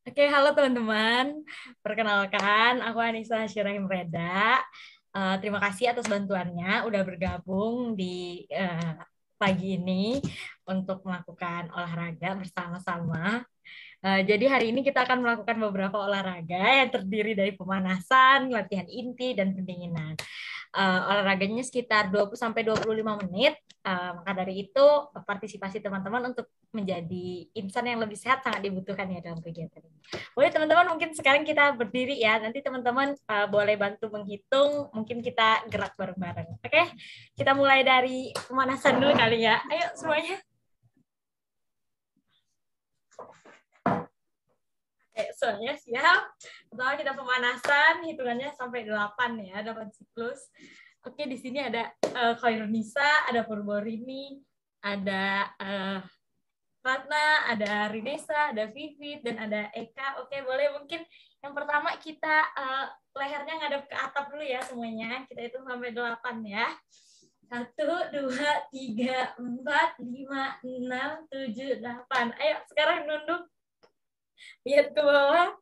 Oke, halo teman-teman. Perkenalkan, aku Anissa Syirahim Reda. Terima kasih atas bantuannya udah bergabung di pagi ini untuk melakukan olahraga bersama-sama. Jadi hari ini kita akan melakukan beberapa olahraga yang terdiri dari pemanasan, latihan inti, dan pendinginan. Olahraganya sekitar 20 sampai 25 menit. Maka dari itu partisipasi teman-teman untuk menjadi insan yang lebih sehat sangat dibutuhkan ya dalam kegiatan ini. Boleh teman-teman mungkin sekarang kita berdiri ya. Nanti teman-teman boleh bantu menghitung, mungkin kita gerak bareng-bareng. Oke, kita mulai dari pemanasan dulu kali ya. Ayo semuanya. Oke, semuanya siap. Pertama kita pemanasan, hitungannya sampai 8 ya, 8 siklus. Oke, di sini ada Khairunisa, ada Purborini, ada Ratna, ada Rinesa, ada Vivit, dan ada Eka. Oke, boleh mungkin yang pertama kita lehernya ngadep ke atap dulu ya semuanya. Kita hitung sampai 8 ya. 1, 2, 3, 4, 5, 6, 7, 8. Ayo sekarang nunduk. Lihat ke bawah.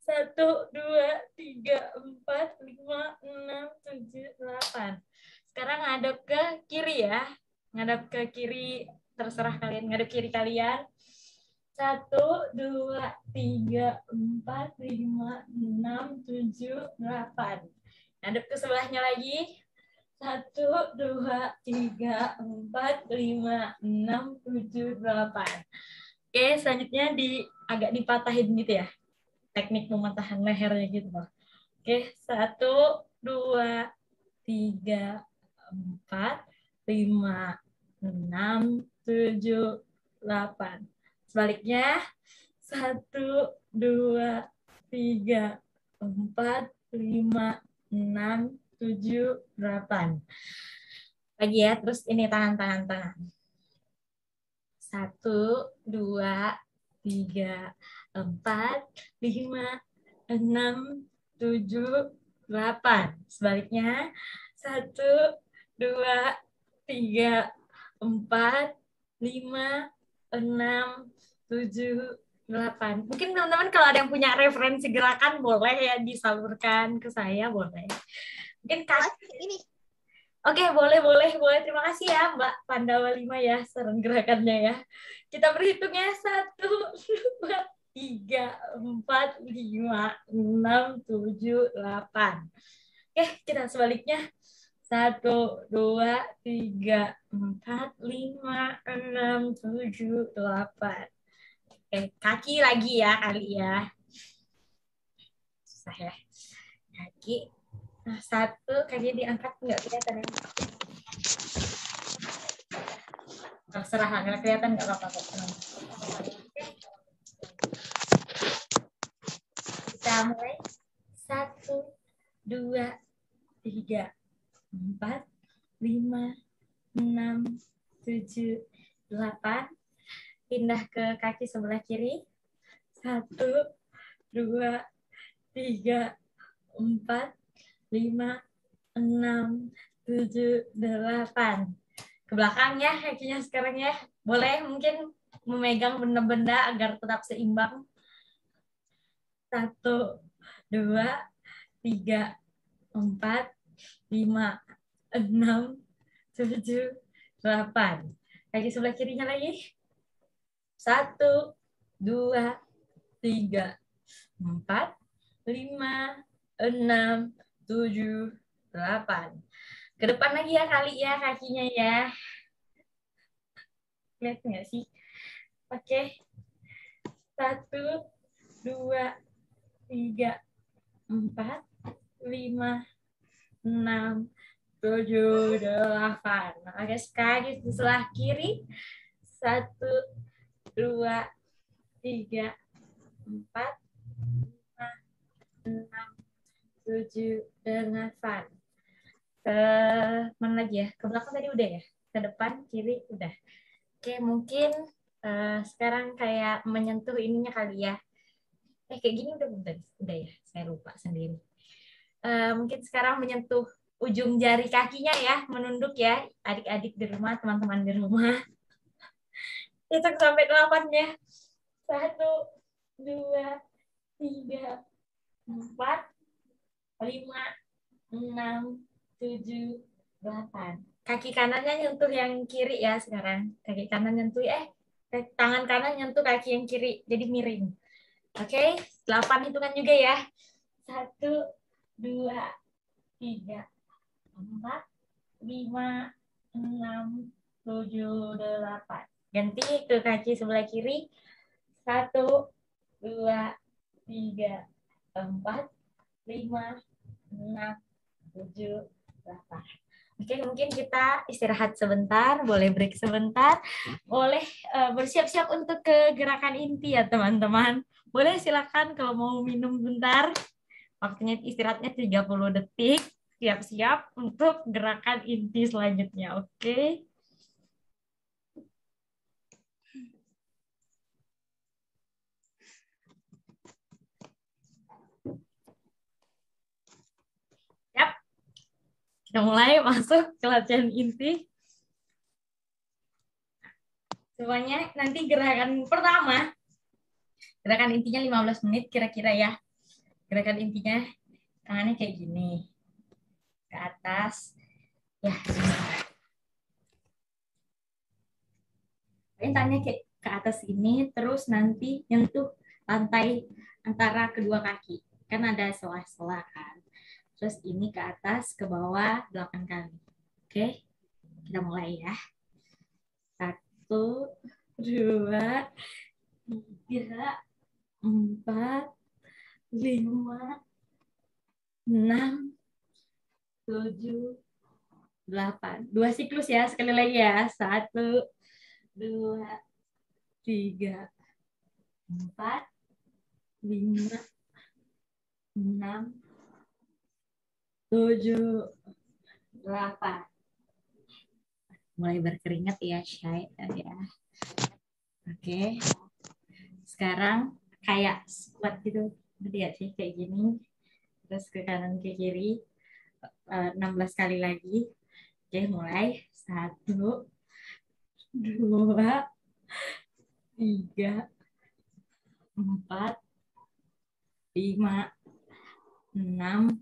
1, 2, 3, 4, 5, 6, 7, 8. Sekarang ngadep ke kiri ya. Ngadep ke kiri, terserah kalian. Ngadep kiri kalian. 1, 2, 3, 4, 5, 6, 7, 8. Ngadep ke sebelahnya lagi. 1, 2, 3, 4, 5, 6, 7, 8. Oke, selanjutnya agak dipatahin gitu ya. Teknik pematahan lehernya gitu. Oke, 1, 2, 3, 4, 5, 6, 7, 8. Sebaliknya 1, 2, 3, 4, 5, 6, 7, 8. Lagi ya, terus ini tangan. 1, 2, 3, 4, 5, 6, 7, 8. Sebaliknya 1, 2, 3, 4, 5, 6, 7, 8. Mungkin teman-teman kalau ada yang punya referensi gerakan boleh ya disalurkan ke saya, boleh. Mungkin Ini Oke, boleh. Terima kasih ya, Mbak Pandawa 5 ya, saran gerakannya ya. Kita berhitung ya, 1, 2, 3, 4, 5, 6, 7, 8. Oke, kita sebaliknya. 1, 2, 3, 4, 5, 6, 7, 8. Oke, kaki lagi ya, kali ya. Susah ya. Kaki. Nah, kakinya diangkat, nggak kelihatan ya. Terserah, nggak kelihatan, nggak apa-apa. Kita mulai. 1, 2, 3, 4, 5, 6, 7, 8. Pindah ke kaki sebelah kiri. 1, 2, 3, 4, 5, 6, 7, 8. Ke belakang ya kakinya sekarang ya. Boleh mungkin memegang benda-benda agar tetap seimbang. 1, 2, 3, 4, 5, 6, 7, 8. Kaki sebelah kirinya lagi. 1, 2, 3, 4, 5, 6, 7, 8. Ke depan lagi ya kali ya kakinya ya. Lihat nggak sih? Oke. 1, 2, 3, 4, 5, 6, 7, 8. Oke, sekali di sebelah kiri. 1, 2, 3, 4, 5, 6, 7, 8. Ke mana lagi ya? Ke belakang tadi udah ya? Ke depan, kiri, udah. Oke, mungkin sekarang kayak menyentuh ininya kali ya. Kayak gini udah bentar. Udah ya, saya lupa sendiri. Mungkin sekarang menyentuh ujung jari kakinya ya, menunduk ya, adik-adik di rumah, teman-teman di rumah. Hitung sampai 8 ya. 1, 2, 3, 4, 5, 6, 7, 8. Kaki kanannya nyentuh yang kiri ya sekarang. Kaki kanan nyentuh, tangan kanan nyentuh kaki yang kiri. Jadi miring. Oke, 8 hitungan juga ya. 1, 2, 3, 4, 5, 6, 7, 8. Ganti ke kaki sebelah kiri. 1, 2, 3, 4, 5, 6, 7, 8. Oke, mungkin kita istirahat sebentar, boleh break sebentar, boleh bersiap-siap untuk ke gerakan inti ya teman-teman. Boleh silakan kalau mau minum bentar. Waktunya istirahatnya 30 detik. Siap-siap untuk gerakan inti selanjutnya. Oke. Siap. Kita mulai masuk ke latihan inti. Semuanya nanti gerakan pertama. Gerakan intinya 15 menit kira-kira ya. Gerakan intinya tangannya kayak gini. Ke atas. Ya, tangannya kayak ke atas ini, terus nanti nyentuh lantai antara kedua kaki. Kan ada sela-sela kan. Terus ini ke atas, ke bawah 8 kali. Oke, kita mulai ya. 1, 2, 3, 4, 5, 6, 7, 8. 2 siklus ya, sekali lagi ya. 1, 2, 3, 4, 5, 6, 7, 8. Mulai berkeringat ya, Syai. Ya. Oke. Sekarang kayak squat gitu. Lihat sih kayak gini. Terus ke kanan ke kiri. 16 kali lagi. Oke, mulai. 1, 2, 3, 4, 5, 6,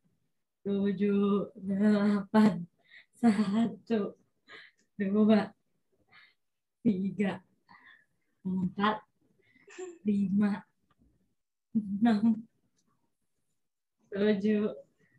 7, 8. 1, 2, 3, 4, 5, 6, 7,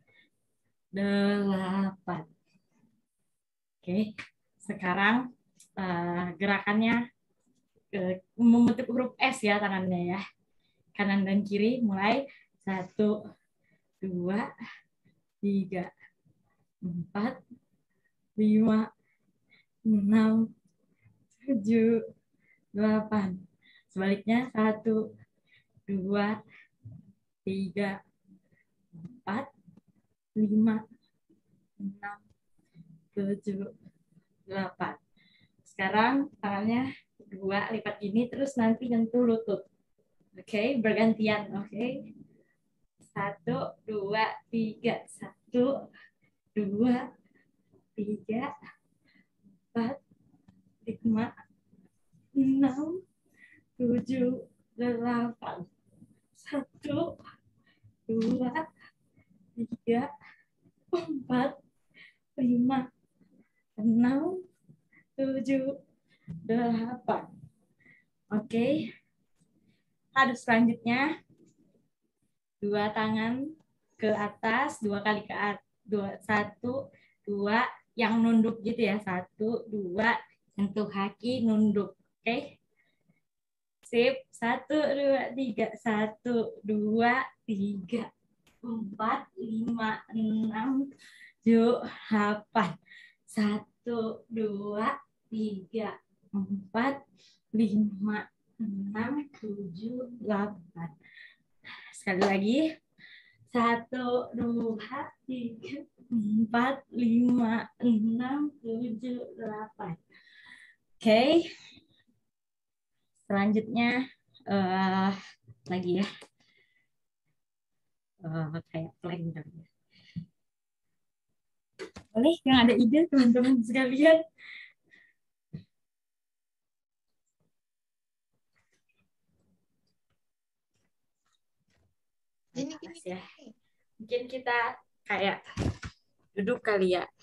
8. Oke, sekarang gerakannya membentuk huruf S ya tangannya ya. Kanan dan kiri mulai. 1, 2, 3, 4, 5, 6, 7, 8. Sebaliknya 1, 2, 3, 4, 5, 6, 7, 8. Sekarang tangannya 2 lipat gini, terus nanti nyentuh lutut. Oke, bergantian. Oke. 1, 2, 3. 1, 2, 3, 4, 5, 6, 7, 8. 1, 2, 3, 4, 5, 6, 7, 8. Oke. Hadap selanjutnya 2 tangan ke atas, 2 kali ke atas. 1, 2 yang nunduk gitu ya. 1, 2 sentuh kaki nunduk. Oke. Sip. 1, 2, 3. 1, 2, 3, 4, 5, 6, 7, 8. 1, 2, 3, 4, 5, 6, 7, 8. Sekali lagi. 1, 2, 3, 4, 5, 6, 7, 8. Oke. Selanjutnya lagi ya. Kayak plank. Boleh yang ada ide teman-teman sekalian? atas ya. Mungkin kita kayak duduk kali ya.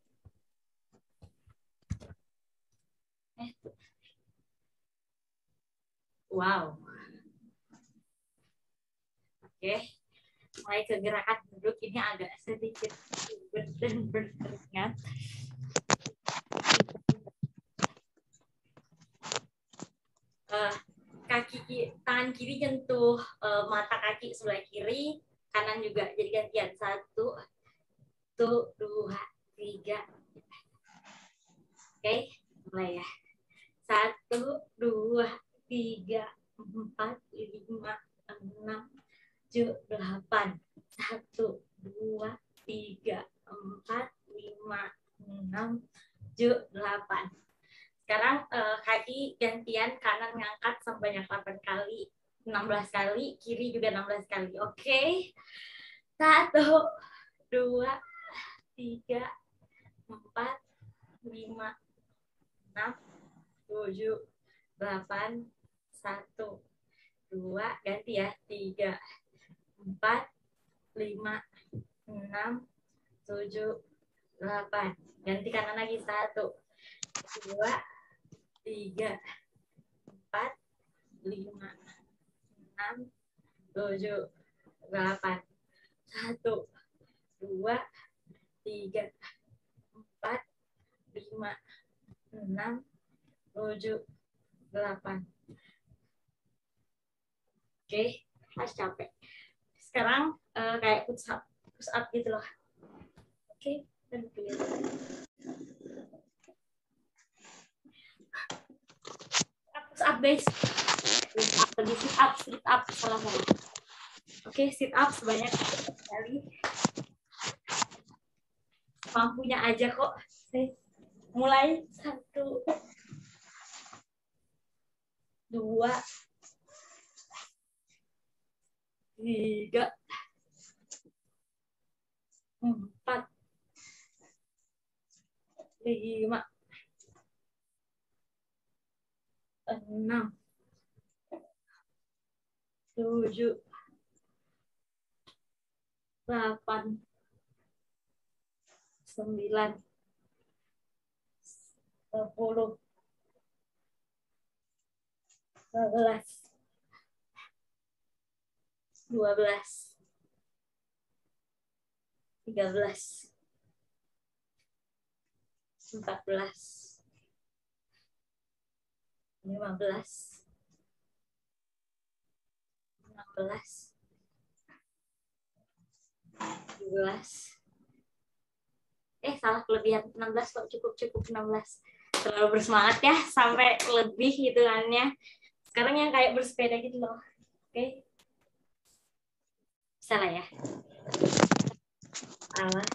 Wow. Oke. Mulai ke gerakan duduk ini agak sedikit dan berkeringat. Tangan kiri nyentuh mata kaki sebelah kiri, kanan juga, jadi gantian. 1, 2, 3. Oke, mulai ya. 1, 2, 3, 4, 5, 6, 7, 8. 1, 2, 3, 4, 5, 6, 7, 8. Sekarang kaki gantian, kanan ngangkat sebanyak 8 kali, 16 kali, kiri juga 16 kali. Oke. 1, 2, 3, 4, 5, 6, 7, 8. 1, 2, ganti ya. 3, 4, 5, 6, 7, 8. Ganti kanan lagi. 1, 2, 3, 4, 5, 6, 7, 8. 1, 2, 3, 4, 5, 6, 7, 8. Oke, harus capek. Sekarang kayak push up gitu loh. Oke, dan push up guys. Sit up, salah ngomong. Oke, sit up sebanyak kali. Mampunya aja kok. Mulai 1, 2, 3, 4, 5, 6, 7, 8, 9, 10, 11, 12, 13, 14, 15, 16, 17. Salah, kelebihan 16 kok. Cukup 16. Terlalu bersemangat ya, sampai lebih hitungannya. Sekarang yang kayak bersepeda gitu loh. Oke. Bisa lah ya. Awas.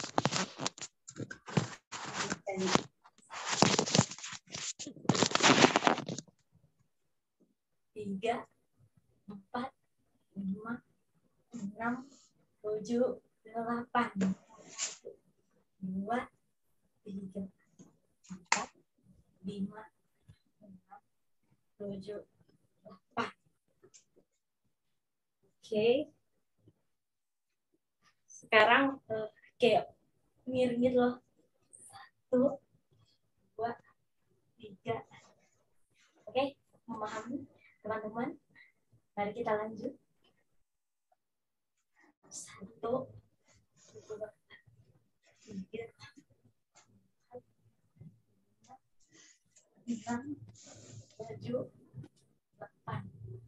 3, 4, 5, 6, 7, 8. 2, 3, 4, 5, 6, 7, 8. Oke. Sekarang kayak miring gitu loh. 1, 2, 3. Oke, memahami teman-teman? Mari kita lanjut. 1, 2, 3, 4, 5, 6, 7, 8.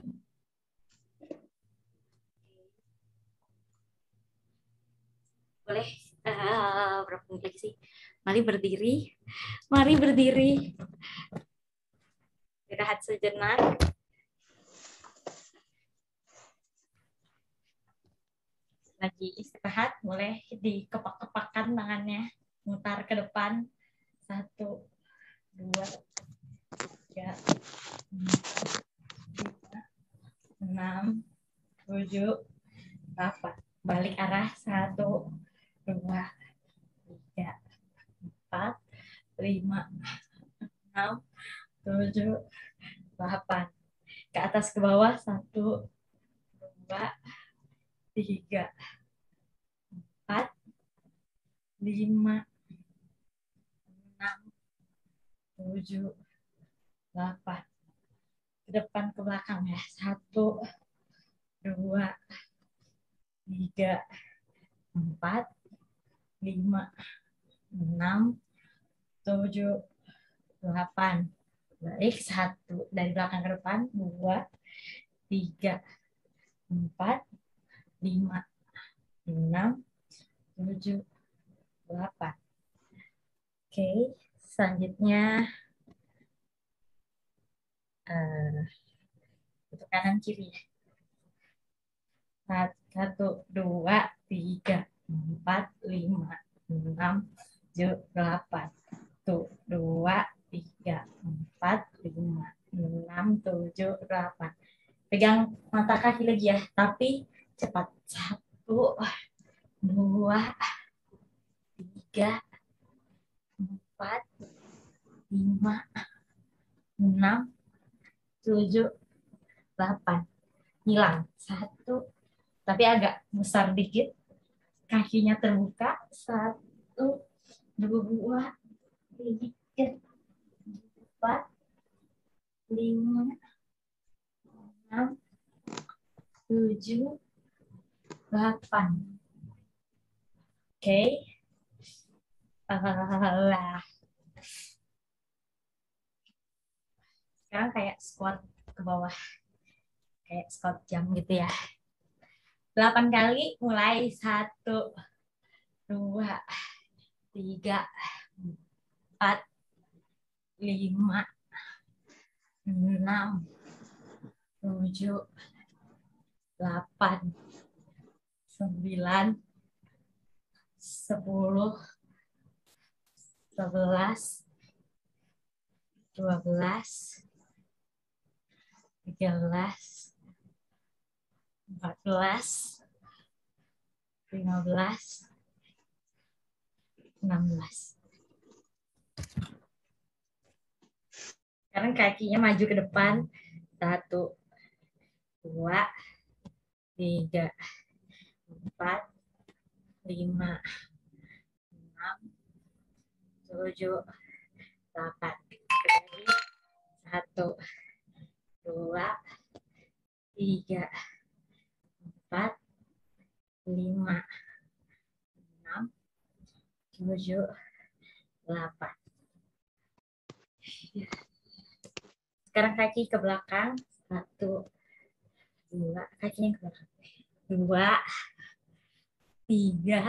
Boleh berapa menit lagi sih? Mari berdiri. Mari berdiri. Istirahat sejenak. Lagi istirahat, boleh dikepak-kepakkan tangannya. Mutar ke depan. 1, 2, 3, 4, 5, 6, 7, 8. Balik arah. 1, 2, 3, 4, 5, 6, 7, 8. Ke atas ke bawah. 1, 2, 3, 4, 5, 6, 7, 8. Ke depan ke belakang ya. 1, 2, 3, 4, 5, 6, 7, 8. Balik 1. Dari belakang ke depan. 2, 3, 4, 5, 6, 7, 8. Oke, selanjutnya untuk kanan kiri. 1, 2, 3, 4, 5, 6, 7, 8. 1, 2, 3, 4, 5, 6, 7, 8. Pegang mata kaki lagi ya, tapi cepat. 1, 2, 3, 4, 5, 6, 7, 8. Hilang. 1, tapi agak besar dikit. Kakinya terbuka. 1, 2, 3, 4, 5, 6, 7, 8. Oke. Sekarang kayak squat ke bawah. Kayak squat jam gitu ya. 8 kali, mulai. 1, 2, 3, 4, 5, 6, 7, 8, 9, 10, 11, 12, 13, 14, 15, 16. Sekarang kakinya maju ke depan. 1, 2, 3, 4, 5, 6, 7, 8. 1, 2, 3, 4, 5, 6, 7, 8. Sekarang kaki ke belakang. 1, 2, kakinya ke belakang. 2, 3,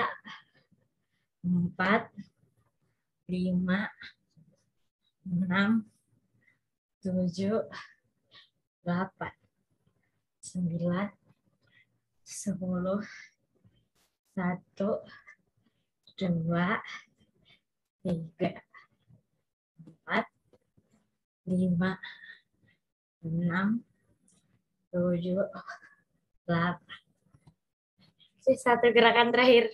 4, 5, 6, 7, 8, 9, 10, 1, 2, 3, 4, 5, 6, 7, 8. Satu gerakan terakhir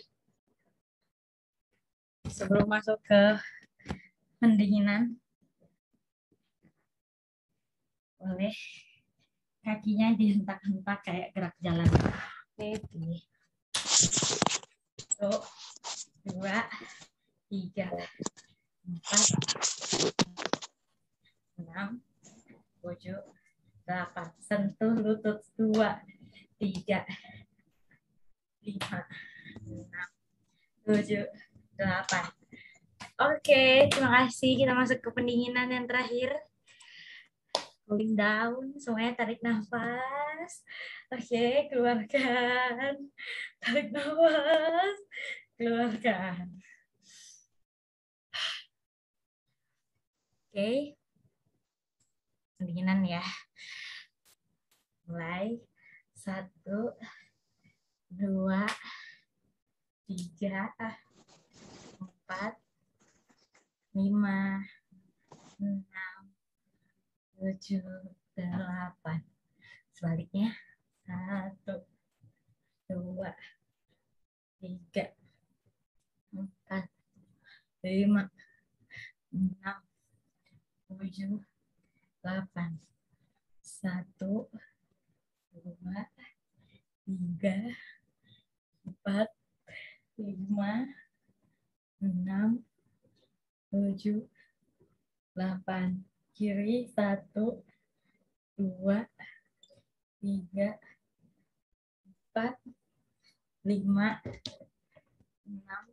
sebelum masuk ke pendinginan. Boleh kakinya dihentak-hentak kayak gerak jalan. Oke, 1, 2, 3, 4, 6, 7, 8. Sentuh lutut. 2, 3, 5, 6, 7, 8. Oke, terima kasih. Kita masuk ke pendinginan yang terakhir. Cooling down, semuanya tarik nafas. Oke, keluarkan. Tarik nafas, keluarkan. Oke, pendinginan ya. Mulai. 1, 2, 3, 4, 5, 6, 7, 8. Sebaliknya. 1, 2, 3, 4, 5, 6, 7, 8. 1, 2, 3, 4, 5, 6, 7, 8. Kiri 1, 2, 3, 4, 5, 6,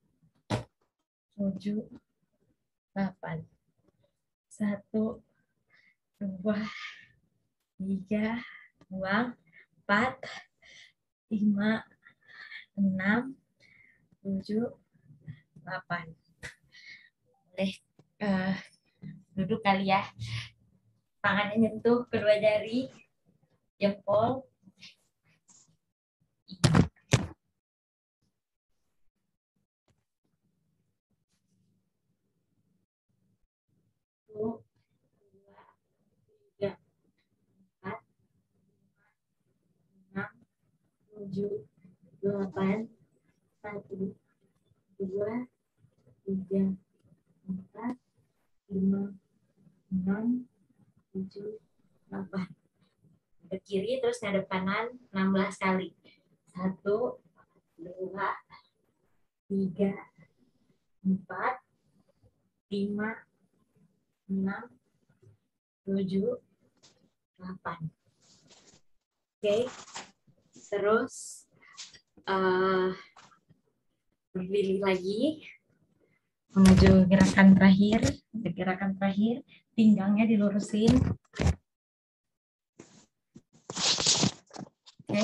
7, 8. 1, 2, 3, buang. 4, 5, 6, 7, 8. Boleh duduk kali ya. Tangannya nyentuh kedua jari, jempol. Satu, 2, 3, 4, 6, 7, 8. 1, 2, 3, 4, 5, 6, 7, 8. Ke kiri terus ngadep kanan 16 kali. 1, 2, 3, 4, 5, 6, 7, 8. Oke. Terus berdiri lagi menuju gerakan terakhir. Gerakan terakhir, pinggangnya dilurusin. Oke.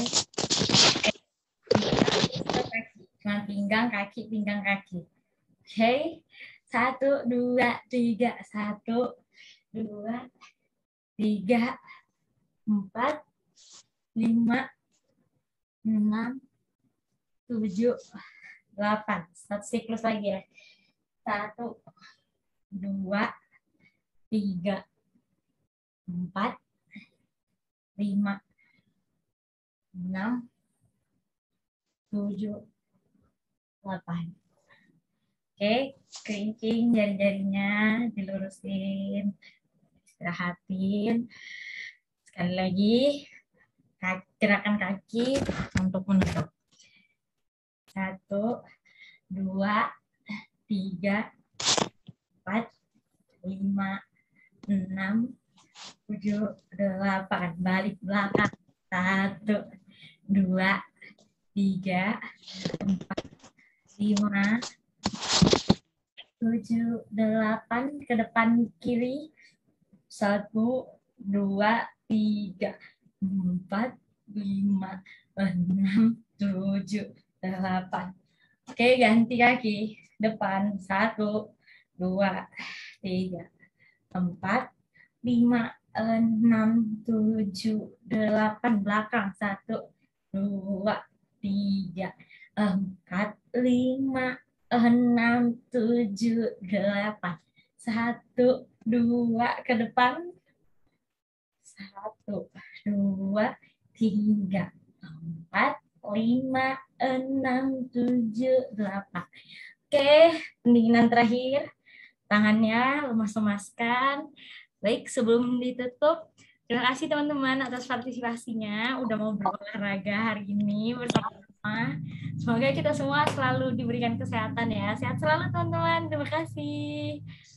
Cuma pinggang kaki, pinggang kaki. Oke. 1, 2, 3. 1, 2, 3, 4, 5, 6, 7, 8. Satu siklus lagi ya. 1, 2, 3, 4, 5, 6, 7, 8. Oke, kelingking jari-jarinya dilurusin, istirahatin. Sekali lagi, gerakan kaki untuk menutup. 1, 2, 3, 4, 5, 6, 7, 8. Balik belakang. 1, 2, 3, 4, 5, 7, 8. Ke depan kiri. 1, 2, 3, 4, 5, 6, 7, 8. Oke, ganti kaki. Depan. 1, 2, 3, 4, 5, 6, 7, 8. Belakang. 1, 2, 3, 4, 5, 6, 7, 8. 1, 2, ke depan. 1, 2, 3, 4, 5, 6, 7, 8. Oke, pendinginan terakhir. Tangannya lemas-lemaskan. Baik, sebelum ditutup, terima kasih teman-teman atas partisipasinya. Udah mau berolahraga hari ini bersama-sama. Semoga kita semua selalu diberikan kesehatan ya. Sehat selalu teman-teman. Terima kasih.